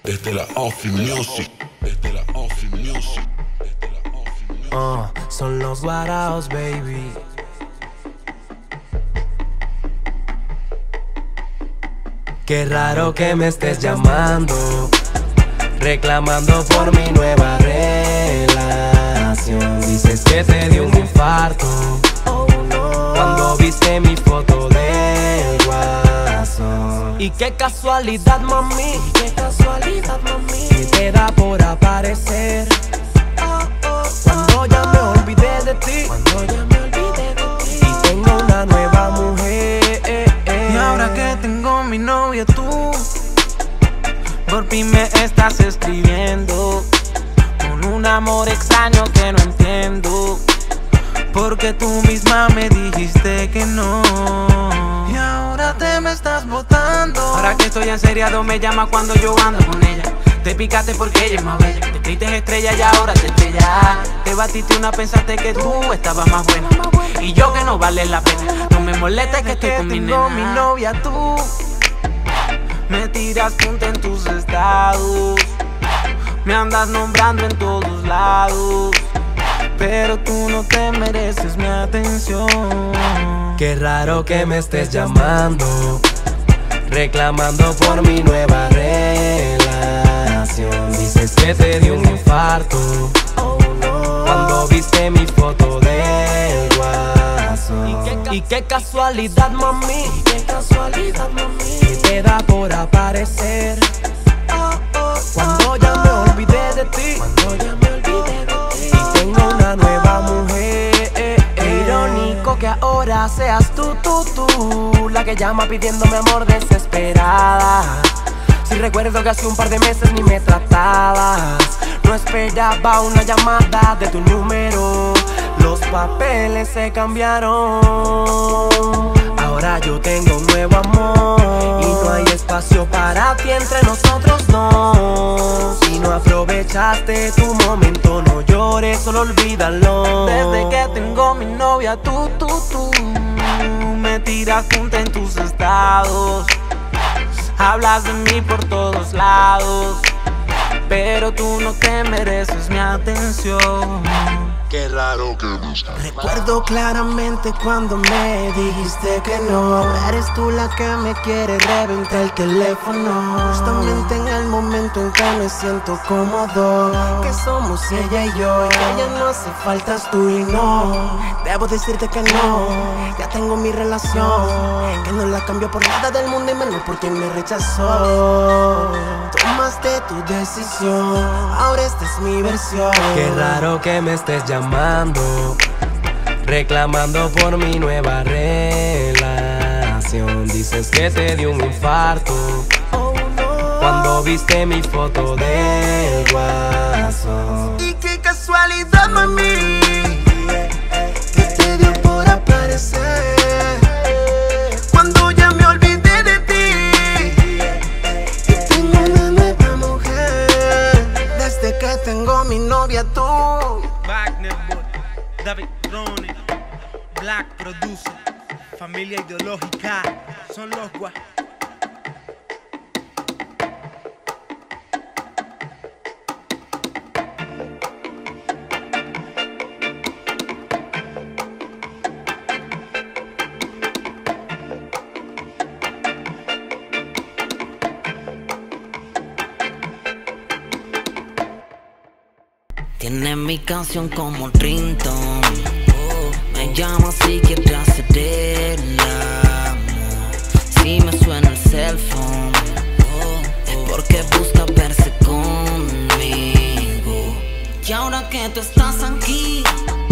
Esta es la Offi Music. Esta es la Offi Music. Esta es la Offi Music. Son los guaraos, baby. Qué raro que me estés llamando, reclamando por mi nueva relación. Dices que te dio un infarto cuando viste mi foto del WhatsApp. Y qué casualidad, mami, qué casualidad, mami, que te da por aparecer cuando ya me olvidé de ti, cuando ya me olvidé de ti. Y tengo una nueva mujer. Y ahora que tengo mi novia, tú por fin me estás escribiendo con un amor extraño que no entiendo, porque tú misma me dijiste que no. Y ahora te me estás botando. Ahora que estoy enseriado me llama cuando yo ando con ella. Te picaste porque ella es más bella. Te creíste estrella y ahora te estrella. Te batiste una, pensaste que tú estabas más buena y yo que no vale la pena. No me molestes que estoy con mi nena. Mi novia, tú me tiras punta en tus estados, me andas nombrando en todos lados, pero tú no te mereces mi atención. Qué raro que me estés llamando, reclamando por mi nueva relación. Dices que te dio un infarto cuando viste mi foto del WhatsApp. Y qué casualidad, mami, qué casualidad, mami, que te da por aparecer cuando ya me olvidé de ti, cuando ya me olvidé de ti. Y tengo una nueva mujer. Qué irónico que ahora seas tú la que llama pidiéndome amor desesperada. Si recuerdo que hace un par de meses ni me tratabas. No esperaba una llamada de tu número. Los papeles se cambiaron. Ahora yo tengo un nuevo amor y no hay espacio para ti entre nosotros dos. Si no aprovechaste tu momento, no llores, solo olvídalo. Desde que tengo mi novia, tú me tiras punta en tus estados, hablas de mí por todos lados, pero tú no te mereces mi atención. Qué raro que buscas. Recuerdo claramente cuando me dijiste que no. Eres tú la que me quiere, reventar el teléfono. Justamente en el momento en que me siento cómodo, que somos ella y yo, y que ya no hace faltas tú y no. Debo decirte que no, ya tengo mi relación, que no la cambio por nada del mundo y menos por quien me rechazó. Tomaste tu decisión, ahora esta es mi versión. Qué raro que me estés llamando, reclamando por mi nueva relación. Dices que te dio un infarto cuando viste mi foto del WhatsApp. Y qué casualidad, mami, que te dio por aparecer cuando ya me olvidé de ti. Y tengo una nueva mujer desde que tengo mi novia, tú. Wagner Boy, David Rone, Black Producer, Familia Ideológica, son los guas. Tiene mi canción como un ringtone. Me llama así que te hace del amor. Si me suena el cell phone, es porque busca verse conmigo. Y ahora que tú estás aquí,